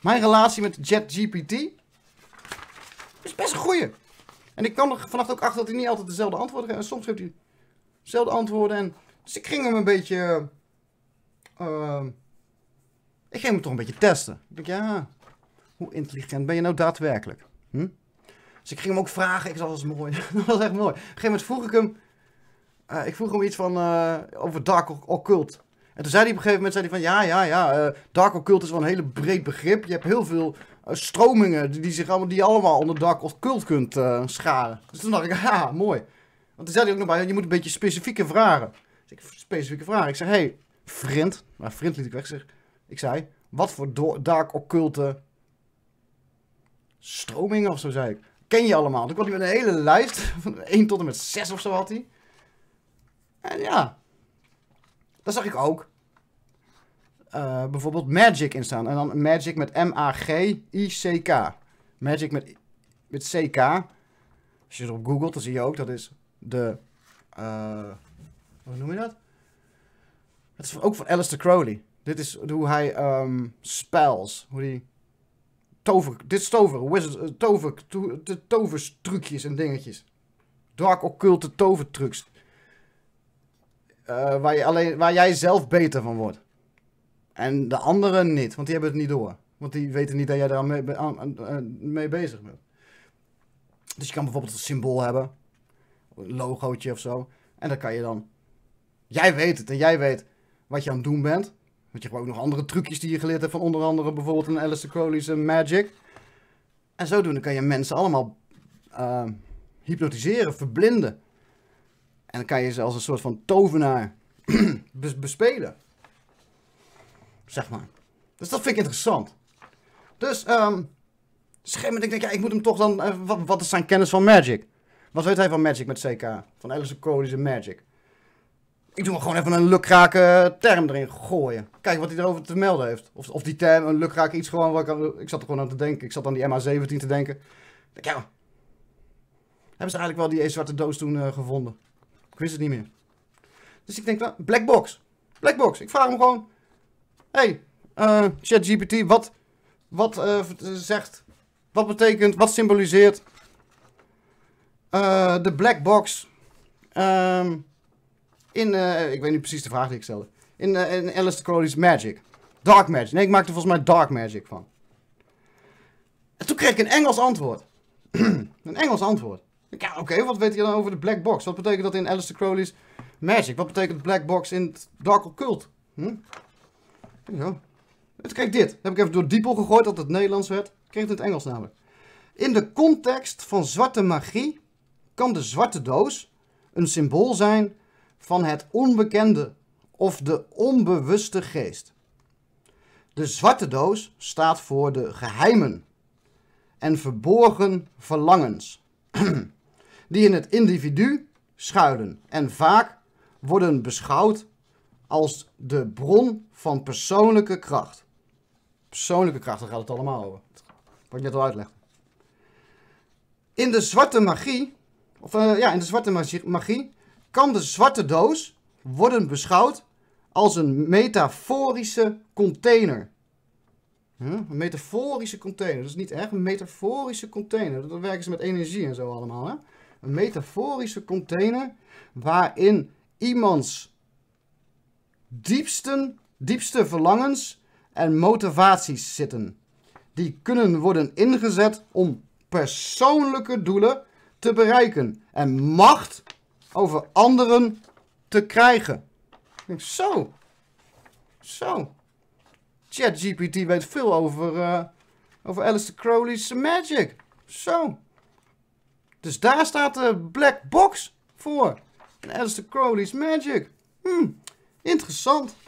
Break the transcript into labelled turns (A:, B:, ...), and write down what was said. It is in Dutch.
A: Mijn relatie met ChatGPT is best een goeie. En ik kwam er vannacht ook achter dat hij niet altijd dezelfde antwoorden geeft. En soms geeft hij dezelfde antwoorden. En dus ik ging hem een beetje... ik ging hem toch een beetje testen. Ik dacht, ja, hoe intelligent ben je nou daadwerkelijk? Dus ik ging hem ook vragen. Ik dacht, dat was mooi. Dat was echt mooi. Op een gegeven moment vroeg ik hem... ik vroeg hem iets van... over Dark Occult. En toen zei hij op een gegeven moment... Zei hij van, Dark Occult is wel een hele breed begrip. Je hebt heel veel stromingen... Die je allemaal onder Dark Occult kunt scharen. Dus toen dacht ik, ja, mooi. Want toen zei hij ook nog bij... Je moet een beetje specifieke vragen. Dus ik specifieke vragen. Ik zeg, hey, vriend... Maar vriend liet ik weg. Ik zei... Wat voor Dark Occulte... stromingen of zo, zei ik. Ken je allemaal? Toen kwam hij met een hele lijst. Van 1 tot en met 6 of zo had hij. En ja... Dat zag ik ook. Bijvoorbeeld Magic in staan. En dan Magic met M-A-G-I-C-K. Magic met C-K. Als je erop googelt, dan zie je ook, dat is de... hoe noem je dat? Dat is ook van Aleister Crowley. Dit is hoe hij spells, hoe die... Dit is toverstrucjes en dingetjes. Dark occulte tovertrucs. Waar jij zelf beter van wordt. En de anderen niet, want die hebben het niet door. Want die weten niet dat jij daar mee bezig bent. Dus je kan bijvoorbeeld een symbool hebben. Een logootje of zo. En dan kan je dan... Jij weet het en jij weet wat je aan het doen bent. Want je hebt ook nog andere trucjes die je geleerd hebt van onder andere bijvoorbeeld een Aleister Crowley's Magic. En zodoende kan je mensen allemaal hypnotiseren, verblinden. En dan kan je ze als een soort van tovenaar bespelen. Zeg maar. Dus dat vind ik interessant. Dus, op een gegeven moment denk ik, ik moet hem toch dan... wat is zijn kennis van Magic? Wat weet hij van Magic met CK? Van Aleister Crowley's Magic. Ik doe hem gewoon even een lukrake term erin gooien. Kijk wat hij erover te melden heeft. Of die term, een lukrake iets gewoon... Ik zat er gewoon aan te denken. Ik zat aan die MH17 te denken. Ja, hebben ze eigenlijk wel die zwarte doos toen gevonden? Ik wist het niet meer. Dus ik denk, Black Box. Black Box. Ik vraag hem gewoon... Hey, ChatGPT, wat zegt... Wat betekent... Wat symboliseert... de Black Box... ik weet niet precies de vraag die ik stelde. In Aleister Crowley's Magic. Dark Magic. Nee, ik maakte volgens mij Dark Magic van. En toen kreeg ik een Engels antwoord. Een Engels antwoord. Ja, oké, wat weet je dan over de Black Box? Wat betekent dat in Aleister Crowley's Magic? Wat betekent Black Box in Dark Occult? Ja. Toen kreeg ik dit. Heb ik even door Diepel gegooid dat het Nederlands werd. Ik kreeg het in het Engels namelijk. In de context van zwarte magie kan de zwarte doos een symbool zijn van het onbekende of de onbewuste geest. De zwarte doos staat voor de geheimen en verborgen verlangens die in het individu schuilen en vaak worden beschouwd als de bron van persoonlijke kracht. Persoonlijke kracht, daar gaat het allemaal over. Wat ik net al uitlegde. In de zwarte magie, kan de zwarte doos worden beschouwd als een metaforische container. Een metaforische container, dat is niet echt een metaforische container. Dan werken ze met energie en zo allemaal. Hè? Een metaforische container waarin iemands diepste verlangens en motivaties zitten. Die kunnen worden ingezet om persoonlijke doelen te bereiken en macht over anderen te krijgen. Ik denk, zo. ChatGPT weet veel over Aleister Crowley's Magic. Zo. Dus daar staat de Black Box voor. Aleister Crowley's Magic. Interessant.